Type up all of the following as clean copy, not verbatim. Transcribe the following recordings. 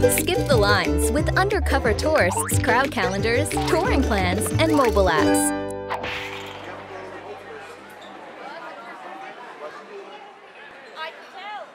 Skip the lines with Undercover Tourist's crowd calendars, touring plans, and mobile apps. I can tell.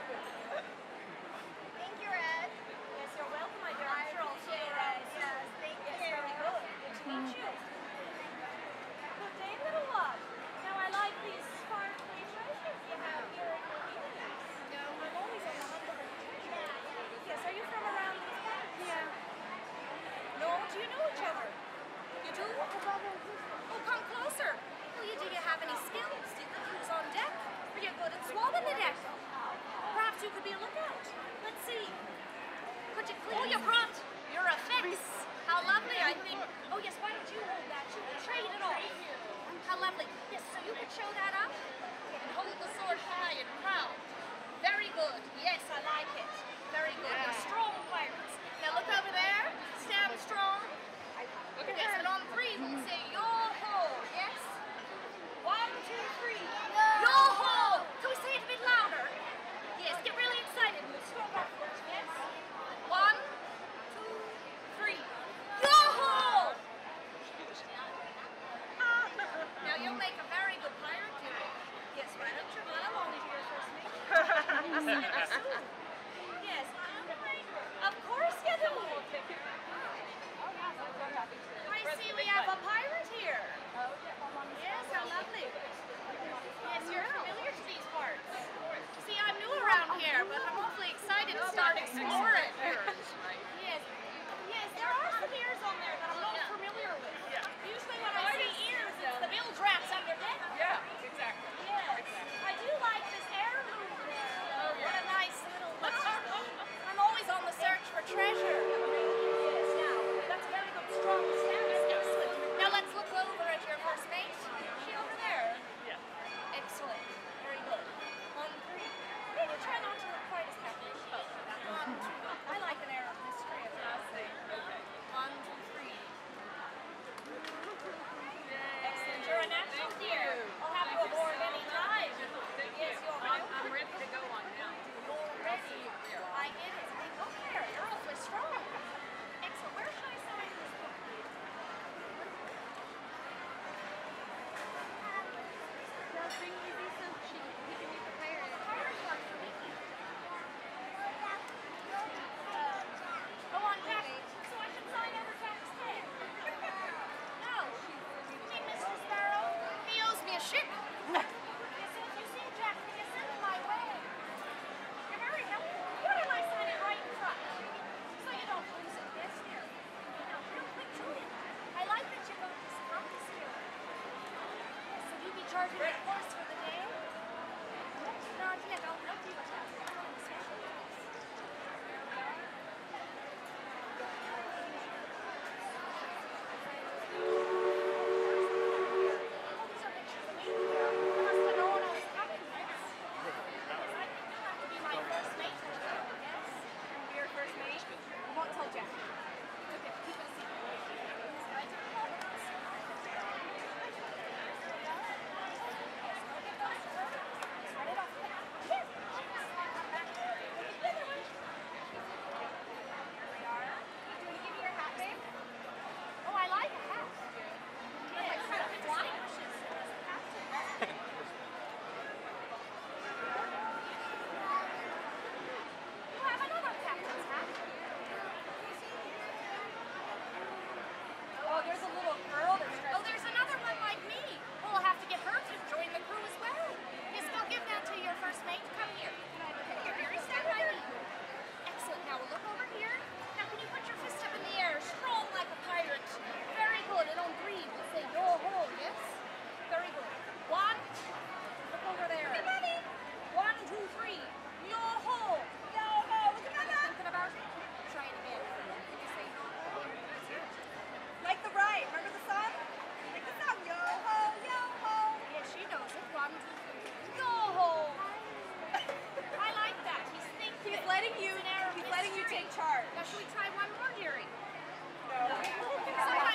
Thank you, Redd. Yes, you're welcome, my dear. I'm sure I'll see you around. Yes, thank you. Yes, very good. Good to meet you. Good day, little love. Now, I like these sparkly treasures you have here in your evenings. No, I'm always on the hunt for treasure. Yes, are you from around these parts? Yeah. No, do you know each other? You do? Oh, come closer. Well, do you have any skills? Do you think who's on deck? Are you good at swabbing the deck? Perhaps you could be a lookout. Let's see. Could you clean your front? You're a fix. How lovely, I think. Oh, yes, why don't you hold that? You can trade it off. How lovely. Yes, so you could show that up and hold the sword high and proud. Very good. Yes, I like it. Very good. You're strong pirates. Now look over there. Stand strong. Look at this. And on three, we'll say yo-ho. Yes? 1, 2, 3. Yo-ho! Can we say it a bit louder? Yes, get really excited. We'll scroll backwards. Yes? 1, 2, 3. Yo-ho! Now you'll make a very good pirate, too. Yes, why don't you run along to your first mate? I'll see you soon. Yes. Of course you do. I see we have a pirate here. Yes, how lovely. Yes, you're familiar to these parts. See, I'm new around here, but I'm awfully excited to start exploring. Yes. Yes, there are some ears on there that I'm not familiar with. Usually when I see ears, it's the bilge wraps under deck. Yeah, exactly. Yes. I do like this heirloom there. What a nice little... I'm always on the search for treasure. Yes, now, that's a very good, strong stance. Excellent. Now let's look over at your first mate. Is she over there? Yeah. Excellent. Very good. 1, 3. Maybe try not to look quite as happy. 1, 2. I like an air of mystery. I'll say. 1, 2, 3. Excellent. You're a natural dear. I'll have you aboard any time. Yes, you're welcome. I'm ready to go on now. You're ready. I get it. Look there. You're awfully strong. Excellent. Where should I sign this book? Bring easy so he can meet the pirate. Pirate one for me. Go on, Jack. So I should sign over Jack's head. No. You mean Mr. Sparrow? He owes me a ship. Yes, if you see Jack, can you send him my way? You're very helpful. Why don't I sign it right in front? So you don't lose it. Yes, here. Now, real quick, Julian. I like that you got this compass here. Yes, so you be charging your course for the day? Not yet. I'll help you with that. Special course. There we are.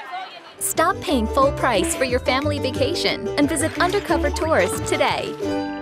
Stop paying full price for your family vacation and visit Undercover Tourist today.